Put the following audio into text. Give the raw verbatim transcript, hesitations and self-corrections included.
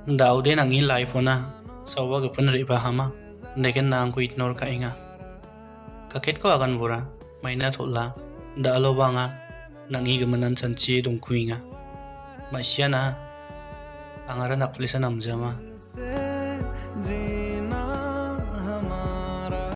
Daw de nangi life ona sawa gapun riba hama deken nang ku ignore ka inga kaket ko akan bura maina thola da alo banga nangi gamanan sanchi dong kuinga masyana angara nakplisa namjama